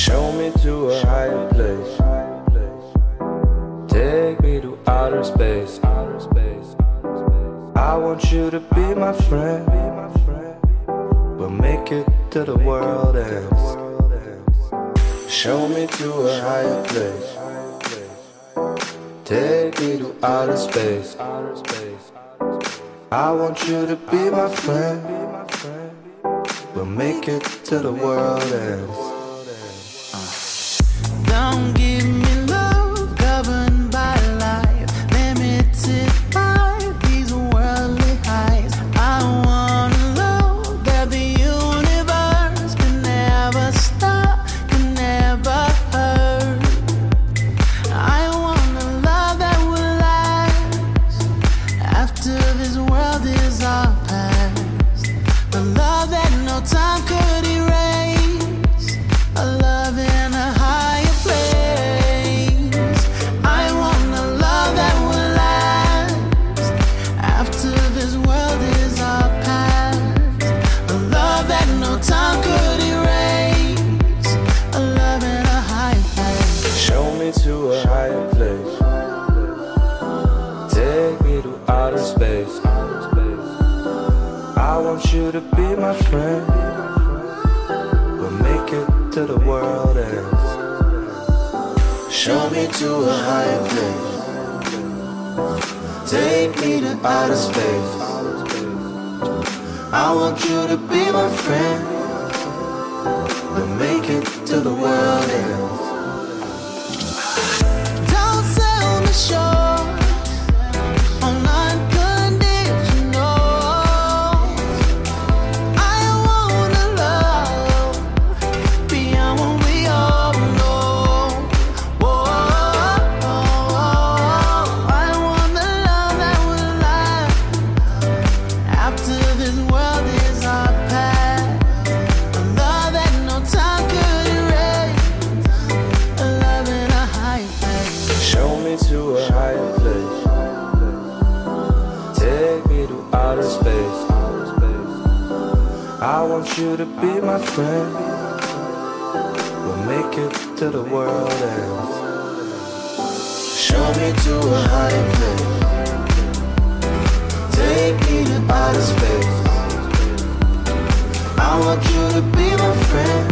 Show me to a higher place. Take me to outer space. I want you to be my friend. We'll make it till the world ends. Show me to a higher place. Take me to outer space. I want you to be my friend. We'll make it till the world ends. Don't give me love governed by life, limited by these worldly highs. I want a love that the universe can never stop, can never hurt. I want a love that will last after this world is our past. A love that no time could erase. A love in a higher place. I want a love that will last after this world is our past. A love that no time could erase. A love in a higher place. Show me to a higher place. Take me to outer space. I want you to be my friend. We'll make it till the world ends. Show me to a higher place. Take me to outer space. I want you to be my friend. We'll make it till the world ends. Don't sell me short on unconditional. I want a love beyond what we all know. Whoa, I want a love that will last after this world is our past. A love that no time could erase. A love in a higher place. Show me to a higher place. Take me to outer space. I want you to be my friend. We'll make it till the world ends. Show me to a higher place. Take me to outer space. I want you to be my friend.